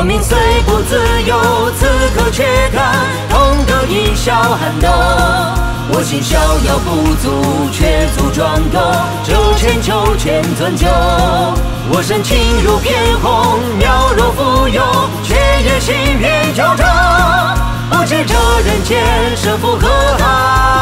命虽不自由，此刻却看同得一笑寒冬。我心逍遥不足，却足壮斗，周千秋千樽酒。我身轻如片红，渺若浮游，却也心愿九州。不知这人间胜负何方？